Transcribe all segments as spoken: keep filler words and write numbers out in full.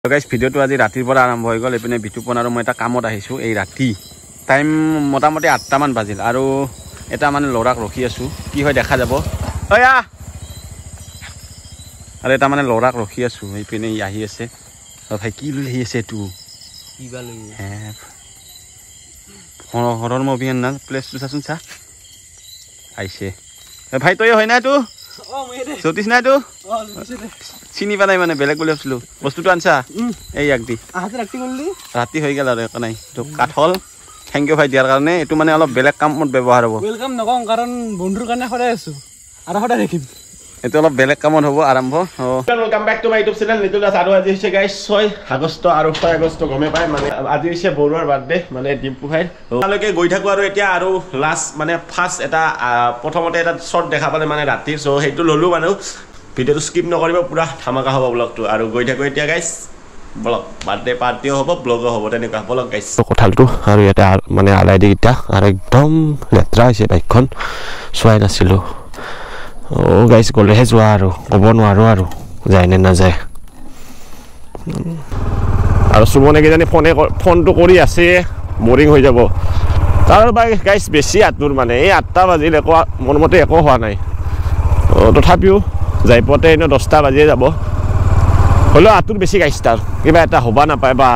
Guys ভিডিঅ'টো আজি ৰাতিৰ পৰা আৰম্ভ হৈ গ'ল। এইপিনে বিতুপন আৰু মই এটা কামত আহিছোঁ এই ৰাতি টাইম মোটামুটি আঠটামান বাজিল আৰু এটা মানে ল'ৰাক ৰখি আছোঁ, কি হয় দেখা যাব। অয়া আৰু এটা মানে ল'ৰাক ৰখি আছোঁ, এইপিনে ই আহি আছে। ভাই কি লৈ আহি আছে এইটো হৰৰ মুভি না প্লেচটো চাচোন চা আহিছে। ভাই তই হয় না এইটো জ্যোতিষ না এইটো চিনি পা নাই মানে বেলেগ বুলি ভাবিছিলো। বস্তুটো আনছা এই এক দি ৰাতি হৈ গ'ল আৰু একো নাই। এইটো কাঠল থেংক ইউ ভাই দিয়াৰ কাৰণে। এইটো মানে অলপ বেলেগ কামত ব্যৱহাৰ হ'ব। ওয়েলকাম নকওঁ কাৰণ বন্ধুৰ কাৰণে সদায় আছো আৰু সদায় দেখিম। এইটো অলপ বেলেগ কামত হ'ব আৰম্ভ। Welcome back to my YouTube channel Nitul Das. আৰু আজি হৈছে গাইজ ছয় আগষ্ট আৰু ছয় আগষ্ট গমে পায় মানে আজি হৈছে বৰুৱাৰ বাৰ্থডে মানে ডিম্পু ভাইৰ। তালৈকে গৈ থাকোঁ আৰু এতিয়া আৰু লাষ্ট মানে ফাৰ্ষ্ট এটা প্ৰথমতে এটা শ্বৰ্ট দেখা পালে মানে ৰাতিৰ, চ' সেইটো ল'লোঁ মানে ভিডিঅ'টো স্কিপ নকৰিব, পুৰা ধামাকা হ'ব ব্লগটো। আৰু গৈ থাকোঁ এতিয়া গাইজ ব্লগ বাৰ্থডে পাৰ্টিও হ'ব ব্লগো হ'ব তেনেকুৱা ব্লগ গাইজ। কঁঠালটো আৰু ইয়াতে মানে আলাই দি কেইটা আৰু একদম লেতেৰা হৈছে বাইকখন, চোৱাই নাছিলোঁ। অ' গাইজ গ'লেহে যোৱা আৰু ক'ব নোৱাৰোঁ আৰু যায় নে নাযায়। আৰু সুমনে কিজানি ফোনে ফোনটো কৰি আছে, বৰিং হৈ যাব তাৰ বাই গাইজ বেছি আঁতৰ মানে এই আঠটা বাজিল একো মোৰ মতে একো হোৱা নাই। তথাপিও যাই পোৱাতে এনেও দহটা বাজিয়ে যাব, হ'লেও আঁতৰ বেছি গাইজ তাৰ কিবা এটা হ'ব নাপায় বা।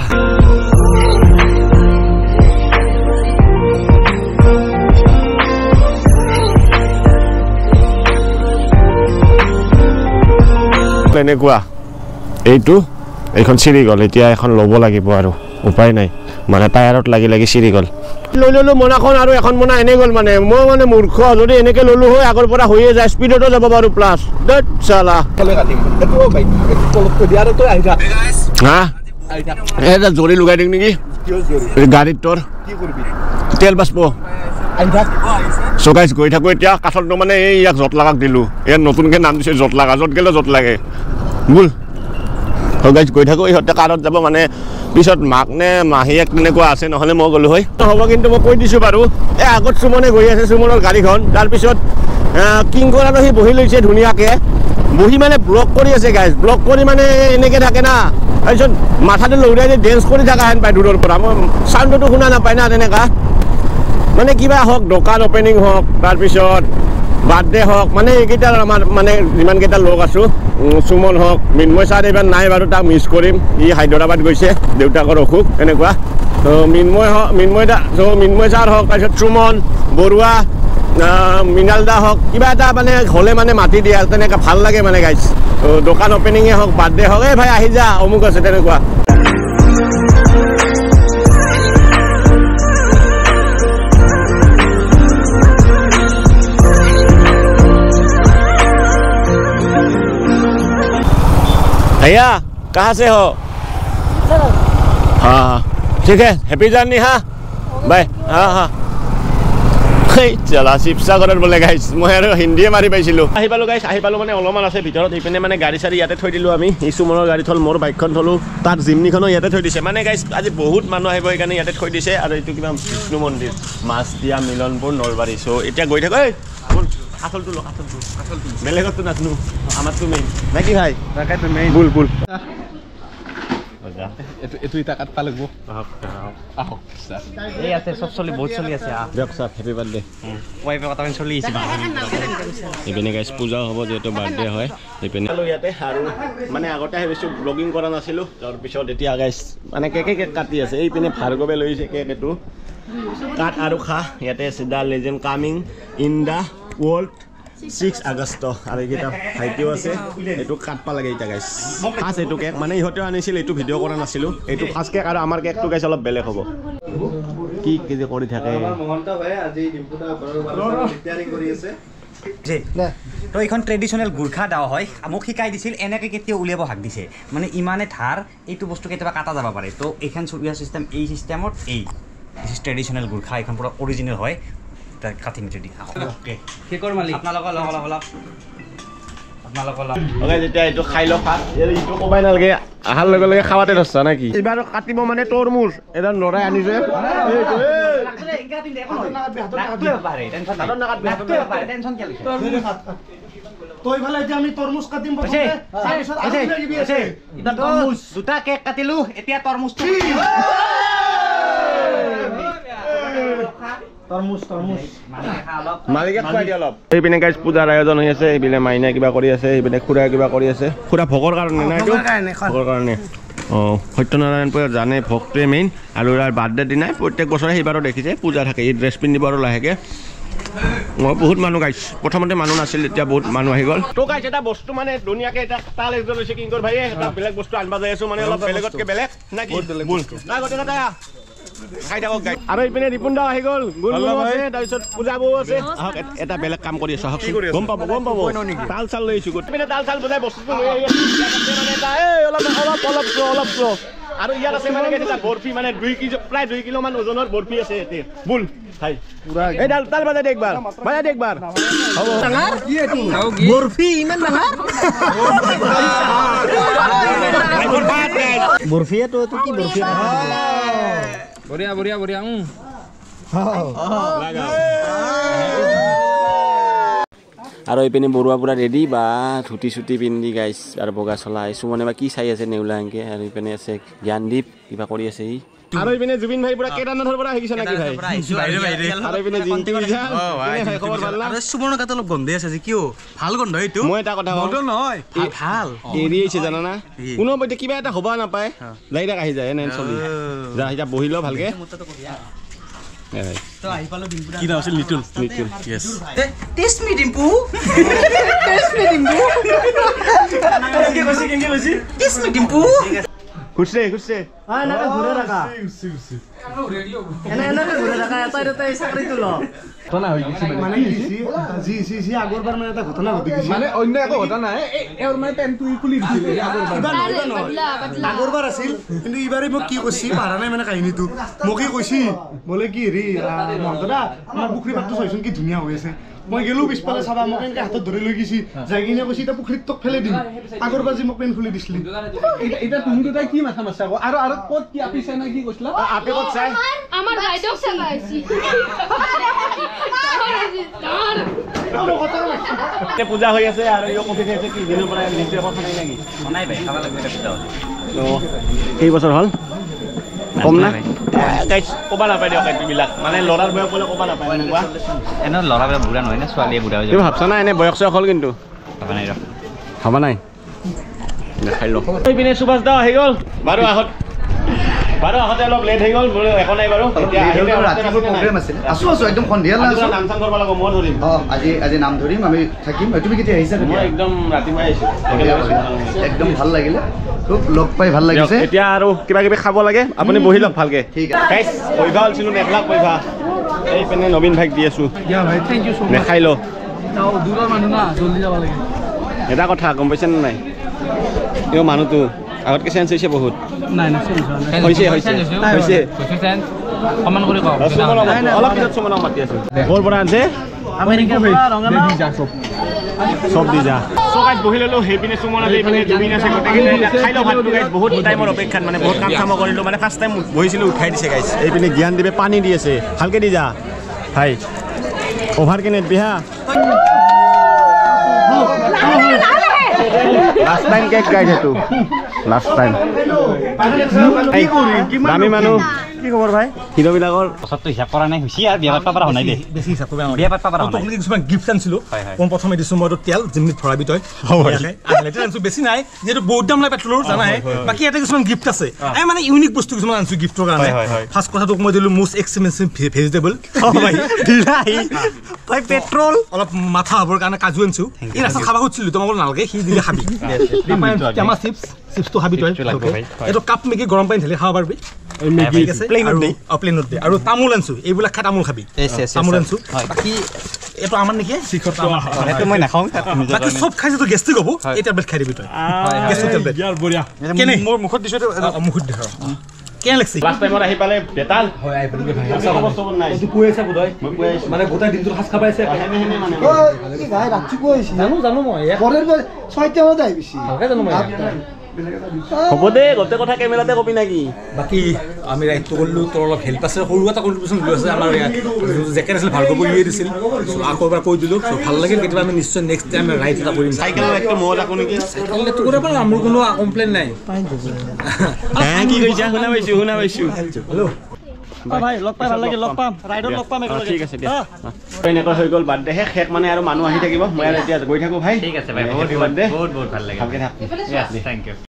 এনেকুৱা এইটো এইখন চিৰি গ'ল, এতিয়া এখন ল'ব লাগিব আৰু উপায় নাই মানে টায়াৰত লাগি লাগি চিৰি গ'ল। লৈ ল'লোঁ মোনাখন আৰু এখন মোনা এনেই গ'ল মানে মই মানে মূৰ্খ, যদি এনেকৈ ল'লোঁ হয় আগৰ পৰা হৈয়ে যায় স্পীডতো যাব পাৰোঁ প্লাছ দেট চালা হা এটা জৰি লগাই দিম নেকি গাড়ীত, তোৰ তেল বাচব চগাইছ। গৈ থাকোঁ এতিয়া কাঠলটো মানে এই ইয়াক জঁট লাগাক দিলোঁ, ইয়াত নতুনকৈ নাম দিছে জঁট লাগা, য'ত গ'লে জঁট লাগে বোল। গাইজ গৈ থাকোঁ, ইহঁতে কাৰত যাব মানে পিছত মাক নে মাহীয়েক তেনেকুৱা আছে, নহ'লে মই গ'লোঁ হয় হ'ব। কিন্তু মই কৈ দিছোঁ বাৰু এই আগত সুমনে গৈ আছে সুমনৰ গাড়ীখন, তাৰপিছত কিংকৰ আৰু সি বহি লৈছে ধুনীয়াকৈ, বহি মানে ব্লক কৰি আছে গাইজ। ব্লক কৰি মানে এনেকৈ থাকে না, তাৰপিছত মাথাটো লৌৰাই দি ডেন্স কৰি থকা হেন পায় দূৰৰ পৰা, মই চাউণ্ডটো শুনা নাপায় না তেনেকুৱা মানে কিবা হওক দোকান অপেনিং হওক তাৰপিছত বাৰ্থডে হওক মানে এইকেইটাৰ আমাৰ মানে যিমানকেইটা লগ আছোঁ, সুমন হওক মিন্ময় ছাৰ এইবাৰ নাই বাৰু, তাক মিছ কৰিম, ই হায়দৰাবাদ গৈছে দেউতাকৰ অসুখ এনেকুৱা। ত' মিন্ময় হওক মিন্ময় দা চ' মিন্ময় ছাৰ হওক তাৰপিছত সুমন বৰুৱা মৃণাল দা হওক কিবা এটা মানে হ'লে মানে মাতি দিয়ে তেনেকৈ ভাল লাগে মানে গাইজ। ত' দোকান অপেনিঙে হওক বাৰ্থডে হওক এই ভাই আহি যা অমুক আছে তেনেকুৱা। भैया कहाँ से हो? हाँ हाँ ठीक है, हैप्पी जर्नी। हाँ बाय। हाँ हाँ চলা শিৱসাগৰত বোলে গাইছ, মই আৰু হিন্দীয়ে মাৰি পাইছিলোঁ। আহি পালোঁ গাইছ, আহি পালোঁ মানে অলপমান আছে ভিতৰত, সেইপিনে মানে গাড়ী চাড়ী ইয়াতে থৈ দিলোঁ আমি। এই সুমনৰ গাড়ী থ'ল, মোৰ বাইকখন থ'লোঁ, তাত জিমনিখনো ইয়াতে থৈ দিছে মানে গাইছ। আজি বহুত মানুহ আহিব সেইকাৰণে ইয়াতে থৈ দিছে। আৰু এইটো কিবা বিষ্ণু মন্দিৰ মাছ দিয়া মিলনপুৰ নলবাৰী। চ' এতিয়া গৈ থাকোঁ। এই কাঠলটো ল, কাঠলটো কাঠলটো বেলেগতো নাজানো, আমাৰতো মেইন নে কি ভাই? তাকেতো মেইন বুল বুল এইটো এটা কাট পালে গো আহক আহক এই আছে সব চলি বহুত চলি আছে। দিয়ক ছাৰ হেপী বাৰ্থডে। ৱাইফে কথা চলি আছে এইপিনে গাইছ পূজাও হ'ব যিহেতু বাৰ্থডে হয় এইপিনে ইয়াতে। আৰু মানে আগতে ভাবিছোঁ ব্লগিং কৰা নাছিলোঁ, তাৰপিছত এতিয়া গাইছ মানে কেকে কেক কাটি আছে। এইপিনে ভাৰ্গৱে লৈছে কেক, এইটো কাট আৰু খা। ইয়াতে আছে the legend coming in the world six August. আৰু এইকেইটা ভাইটিও আছে, এইটো কাটবা লাগে এতিয়া গাইছ। ফাৰ্ষ্ট এইটো কেক মানে ইহঁতেও আনিছিল, এইটো ভিডিঅ' কৰা নাছিলোঁ, এইটো ফাৰ্ষ্ট কেক। আৰু আমাৰ কেকটো গাইছ অলপ বেলেগ হ'ব। কি কি যে কৰি থাকে তো এইখন ট্ৰেডিশ্যনেল গোৰ্খা দাও হয়, মোক শিকাই দিছিল এনেকৈ কেতিয়াও উলিয়াব হাক দিছে মানে ইমানে ধাৰ এইটো বস্তু কেতিয়াবা কাটা যাব পাৰে। তো এইখন চুৰিয়া চিষ্টেম এই চিষ্টেমত এই ট্ৰেডিশ্যনেল গোৰ্খা এইখন পূৰা অৰিজিনেল হয়। কাটি মিঠি দি কেকৰ মালিক আপোনালোকৰ লগ অলপ অলপ আপোনালোকৰ লগ যেতিয়া এইটো খাই লওক ভাত এইটো ক'বাই নালাগে, অহাৰ লগে লগে খাৱাতে ধৰছা নেকি? এইবাৰ কাটিব মানে তৰমুজ এডাল লৰাই আনিছে। তই ভালে এতিয়া আমি তৰমুজ কাটিম প্ৰথমে তাৰপিছত আৰু কিবা কিবি আছে এটা তৰমুজ দুটা কেক কাটিলো এতিয়া তৰমুজটো তৰমুজ তৰমুজ মালিকে খুৱাই দিয়ে অলপ এইপিনে গাইজ পূজাৰ আয়োজন হৈ আছে এইপিনে মাইনা কিবা কৰি আছে এইপিনে খুৰা কিবা কৰি আছে খুৰা ভোগৰ কাৰণে নাই এইটো ভোগৰ কাৰণে অঁ সত্যনাৰায়ণ পূজা জানে ভোগটোৱে মেইন আৰু ইয়াৰ বাৰ্থডে দিনাই প্ৰত্যেক বছৰে সেইবাৰো দেখিছে পূজা থাকে এই ড্ৰেছ পিন্ধিব আৰু লাহেকৈ মই বহুত মানুহ গাইছ প্ৰথমতে মানুহ নাছিল এতিয়া বহুত মানুহ আহি গ'ল তো গাইছ এটা বস্তু মানে ধুনীয়াকৈ এটা তাল একজন লৈছে কিংকৰ ভাইয়ে এটা বেলেগ বস্তু আনবা যাই আছোঁ মানে অলপ বেলেগতকৈ বেলেগ নে কি বুল নাই গোটেই কথা খাই থাকক গাই আৰু এইপিনে ৰিপুন দাও আহি গ'ল গুণ আছে তাৰপিছত পূজা বৌ আছে আহক এটা বেলেগ কাম কৰি আছো আহক গম পাব গম পাব তাল চাল লৈ আহিছোঁ গোটেই তাল চাল বজাই বস্তুটো লৈ আহি মানে এটা এই অলপ অলপ অলপ শ্ল' অলপ শ্ল' আৰু ইয়াত আছে মানে এটা বৰফি মানে দুই কিলো প্ৰায় দুই কিলো মান ওজনৰ বৰফি আছে ইয়াতে বুল হাই এই ডাল তাল বাজাই দে একবাৰ বাজাই দে একবাৰ হ'ব ডাঙৰ কি এইটো বৰফি ইমান ডাঙৰ বৰফি এটো এটো কি বৰফি বঢ়িয়া বঢ়িয়া বঢ়িয়া উম আৰু এইপিনে বৰুৱা পুৰা ৰেডি বা ধুতি চুটি পিন্ধি গাইছ আৰু বগা চলা আহিছোঁ মানে বা কি চাই আছে নেউলা সেনকে আৰু এইপিনে আছে জ্ঞানদীপ কিবা কৰি আছে ই আৰু এইপিনে জুবিন ভাই পুৰা কেদাৰনাথৰ পৰা আহিছে নেকি ভাই আৰু এইপিনে জিন্তি বিজা খবৰ ভাল না সুবৰ্ণ কাট অলপ গন্ধে আছে যে কিয় ভাল গন্ধ এইটো মই এটা কথা গন্ধ নহয় ভাল এৰি আহিছে জানা না কোনো এতিয়া কিবা এটা হ'ব নাপায় ডাইৰেক্ট আহি যায় এনে চলি যা এতিয়া বহি ল ভালকে তো আহি পালো ডিম্পু কি নাম আছিল little little yes taste me Dimpu taste me Dimpu কেঙ্গে কৈছে কেঙ্গে কৈছে টেষ্ট মি ডিম্পু খুশে খুশে আ নাকা ঘুরে রাখা এনে এনে ঘুরে রাখা এটাই এটাই চাকরি তুল ঘটনা হৈ গৈছে মানে জি জি জি আগৰবাৰ মানে এটা ঘটনা ঘটি গৈছে মানে অন্য একো ঘটনা নাই এৰ মানে পেনটো খুলি দিছিলে আগৰবাৰ আগৰবাৰ আছিল কিন্তু ইবাৰে মোক কি কৈছি পাৰা নাই মানে কাহিনীটো মোকে কৈছি বলে কি হেৰি মহন্তদা আমাৰ পুখুৰী পাতটো চাইছোন কি ধুনীয়া হৈ আছে মই গেলো পিছফালে চাবা মোক এনেকৈ হাতত ধৰি লৈ গৈছি যাই কিনে কৈছি এতিয়া পুখুৰীত তোক ফেলে দিম আগৰবাৰ যি মোক পেন খুলি দিছিলি এতিয়া তুমি দুটাই কি মাথা মাৰছা আৰু আৰু ক'ত কি আপিছে না কি কৈছিলা আপে ক'ত চাই আমার ভাইটাও চালাইছি তে পূজা হৈ আছে আৰু ইও কফি খাইছে কি দিনৰ পৰা নিজে কথা নাই নেকি নাই ভাই খাব লাগবে এটা পূজা তো এই বছৰ হ'ল কম না গাইছ ক'বা নাপায় দিয়ক এইবিলাক মানে ল'ৰাৰ বয়স ক'লে ক'বা নাপায় এনেকুৱা এনে ল'ৰাবিলাক বুঢ়া নহয় না ছোৱালীয়ে বুঢ়া হৈ তুমি ভাবছা না এনে বয়স চয়স হ'ল কিন্তু যাব নাই ৰ হ'ব নাই দেখাই ল এইপিনে সুভাষ দা আহি গ'ল বাৰু আহত বাৰু আহতে অলপ লেট হৈ গ'ল মোৰ একো নাই বাৰু এতিয়া আহিলে ৰাতিপুৱা প্ৰগ্ৰেম আছিল আছো আছো একদম সন্ধিয়া আছো নাম চাম কৰিব লাগিব মই ধৰিম অ আজি আজি নাম ধৰিম আমি থাকিম তুমি কেতিয়া আহিছা মই একদম ৰাতিপুৱাই আহিছো একদম ভাল লাগিলে খুব লগ পাই ভাল লাগিছে এতিয়া আৰু কিবা কিবি খাব লাগে আপুনি বহি লওক ভালকে ঠিক আছে গাইছ পইভা আছিলো নেখলাক পইভা এই পেনে নবীন ভাইক দি আছো দিয়া ভাই থ্যাংক ইউ সো মাচ দেখাই ল তাও দূৰৰ মানুহ না জলদি যাব লাগে এটা কথা গম পাইছে নে নাই এই মানুহটো আগতকে চেঞ্জ হৈছে বহুত নাই নাই হৈছে হৈছে হৈছে সমান কৰি কওঁ অলপ পিছত সুমনক মাতি আছো ক'ৰ পৰা আনছে আমেৰিকাৰ পৰা ৰঙালাও যা চব সব দি যা সো গাইজ বহি ললো সেইপিনে সুমন আছে এইপিনে জুবিন আছে গোটেইকেইটা খাই লওঁ ভাতটো গাইজ বহুত টাইমৰ অপেক্ষাত মানে বহুত কাম চাম কৰিলোঁ মানে ফাৰ্ষ্ট টাইম বহিছিলোঁ উঠাই দিছে গাইজ এইপিনে জ্ঞান দিবে পানী দি আছে ভালকে দি যা হাই অভাৰ কেনে বিহা লাষ্ট টাইম কেক গাইজ এইটো লাষ্ট টাইম দামী মানুহ কি খবৰ ভাই হিৰোবিলাকৰ বছৰটো হিচাপ কৰা নাই হৈছে আৰু বিয়া পাতবা পৰা হোৱা নাই দে বেছি হিচাপ কৰিব বিয়া পাতবা পৰা হোৱা নাই তোক কিছুমান গিফ্ট আনিছিলো হয়, হয়। মই প্ৰথমে দিছো মই তেল জিমনিত ভৰাবি তই লেটাৰ আনিছো বেছি নাই যিহেতু বহুত দাম লাগে পেট্ৰলৰ জানাই বাকী এটা কিছুমান গিফ্ট আছে এই মানে ইউনিক বস্তু কিছুমান আনিছো গিফ্টৰ কাৰণে ফাৰ্ষ্ট কথা তোক মই দিলো মোষ্ট এক্সপেন্সিভ ভেজিটেবল তই পেট্ৰল অলপ মাথা হ'বৰ কাৰণে কাজু আনিছো এই ৰাস্তাত খাব খুজিছিলো তোমাক নালাগে সি দিলে খাবি টেমা চিপছ চিপছটো খাবি তই এইটো কাপ মেগি গৰম পানী ঢালি খাব পাৰিবি প্লেনত দে আৰু তামোল আনিছো এইবিলাক খাই তামোল খাবি তামোল আনিছো বাকী এইটো আমাৰ নেকি সেইটো মই নাখাওঁ বাকী চব খাইছে তো গেষ্টিক হ'ব এই টেবলেট খাই দিবি তই গেষ্টিক টেবলেট ইয়াৰ বঢ়িয়া কেনে মোৰ মুখত দিছো মুখত দেখা কেনে লাগছে লাষ্ট টাইমত আহি পালে বেতাল হয় আই বলি ভাই আচ্ছা খবৰ চবৰ নাই এইটো কৈ আছে বুধই মই কৈ আছো মানে গোটাই দিনটো হাস খাব আছে হেনে হেনে মানে কি ভাই ৰাতি কৈছি জানো জানো মই পরের ছয়টা বজাত আহিছি ভালকে জানো মই হ'ব দে গোটেই কথা কেমেৰাতে কবি নেকি বাকী আমি ৰাইডটো কৰিলোঁ তোৰ অলপ হেল্প আছে সৰু এটা কণ্ট্ৰিবিউশ্যন লৈ আছে আমাৰ জেকেট আছিল ভালকৈ উলিয়াই দিছিল আকৌ এবাৰ কৈ দিলোঁ ভাল লাগিল কেতিয়াবা আমি নিশ্চয় নেক্সট টাইম ৰাইড এটা কৰিম চাইকেল ৰাইডটো ময়ো থাকোঁ নেকি চাইকেল ৰাইডটো কৰিব পাৰোঁ আমাৰ কোনো কমপ্লেইন নাই হা কি কৈছা শুনা পাইছোঁ শুনা পাইছোঁ হেল্ল' ভাই লগ পাই ভাল লাগিল লগ পাম ৰাইডত লগ পাম একেলগে ঠিক আছে দিয়া এনেকৈ হৈ গ'ল বাৰ্থডে শেষ শেষ মানে আৰু মানুহ আহি থাকিব মই আৰু এতিয়া গৈ থাকোঁ ভাই ঠিক আছে ভাই বহুত বহুত বহুত ভাল লাগিল ভালকৈ থাক থেংক ইউ